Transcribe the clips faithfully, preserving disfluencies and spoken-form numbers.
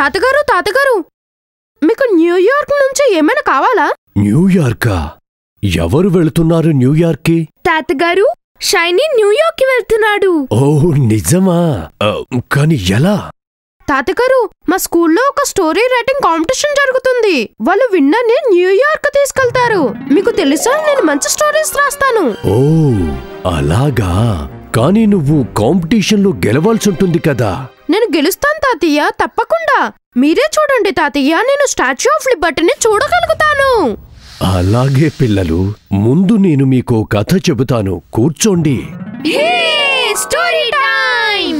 తాతగారు తాతగారు మీకు న్యూయార్క్ నుంచి ఏమైనా కావాలా? న్యూయార్కా? ఎవరు వెళుతున్నారు న్యూయార్క్కి? తాతగారు, షైనీ న్యూయార్క్ కి వెళ్తున్నాడు. ఓ నిజమా? కాని ఎలా? తాతగారు, మా స్కూల్లో ఒక స్టోరీ రైటింగ్ కాంపిటీషన్ జరుగుతుంది. వాళ్ళు విన్నర్ని న్యూయార్క్ తీసుకెళ్తారు. మీకు తెలుసా, నేను మంచి స్టోరీస్ రాస్తాను. ఓ అలాగా? కానీ నువ్వు కాంపిటీషన్లో గెలవాల్సి ఉంటుంది కదా. నేను గెలుస్తాను తాతయ్య, తప్పకుండా. మీరే చూడండి తాతయ్య, నేను స్టాచ్యూ ఆఫ్ లిబర్టీని చూడగలుగుతాను. అలాగే పిల్లలు, ముందు నేను మీకు కథ చెబుతాను, కూర్చోండి. Story time.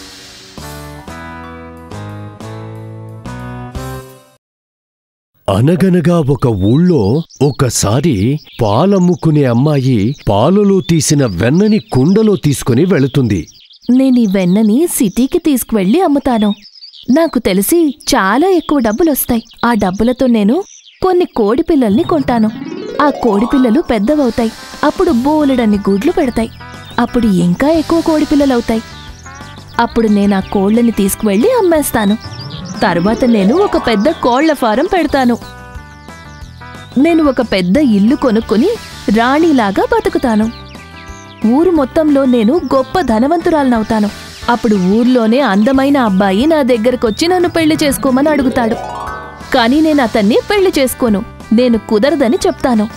అనగనగా ఒక ఊళ్ళో ఒకసారి పాలమ్ముకునే అమ్మాయి పాలలో తీసిన వెన్నని కుండలో తీసుకుని వెళుతుంది. నేనీ వెన్నని సిటీకి తీసుకువెళ్ళి అమ్ముతాను. నాకు తెలిసి చాలా ఎక్కువ డబ్బులొస్తాయి. ఆ డబ్బులతో నేను కొన్ని కోడిపిల్లల్ని కొంటాను. ఆ కోడిపిల్లలు పెద్దవవుతాయి. అప్పుడు బోలెడన్ని గుడ్లు పెడతాయి. అప్పుడు ఇంకా ఎక్కువ కోడిపిల్లలవుతాయి. అప్పుడు నేను ఆ కోళ్లని తీసుకువెళ్ళి అమ్మేస్తాను. తర్వాత నేను ఒక పెద్ద కోళ్ల ఫారం పెడతాను. నేను ఒక పెద్ద ఇల్లు కొనుక్కొని రాణిలాగా బతుకుతాను. ఊరు మొత్తంలో నేను గొప్ప ధనవంతురాలనవుతాను. అప్పుడు ఊర్లోనే అందమైన అబ్బాయి నా దగ్గరకొచ్చి నన్ను పెళ్లి చేసుకోమని అడుగుతాడు. కానీ నేను అతన్ని పెళ్లి చేసుకోను. నేను కుదరదని చెప్తాను.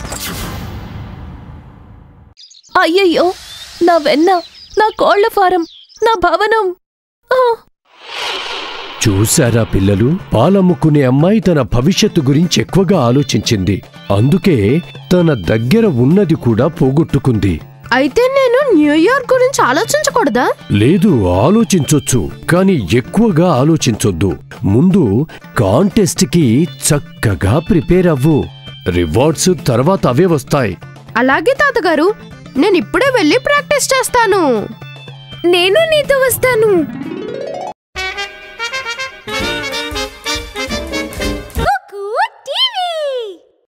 అయ్యయ్యో, నా వెన్న, నా కోళ్ల ఫారం, నా భవనం. చూశారా పిల్లలు, పాలమ్ముకునే అమ్మాయి తన భవిష్యత్తు గురించి ఎక్కువగా ఆలోచించింది. అందుకే తన దగ్గర ఉన్నది కూడా పోగొట్టుకుంది. అయితే నేను న్యూయార్క్ గురించి ఆలోచించకూడదా? లేదు, ఆలోచించొచ్చు, కానీ ఎక్కువగా ఆలోచించొద్దు. ముందు కాంటెస్ట్కి చక్కగా ప్రిపేర్ అవ్వు. రివార్డ్స్ తర్వాత అవే వస్తాయి. అలాగే తాతగారు, నేను ఇప్పుడే వెళ్ళి ప్రాక్టీస్ చేస్తాను. నేను నీతో వస్తాను.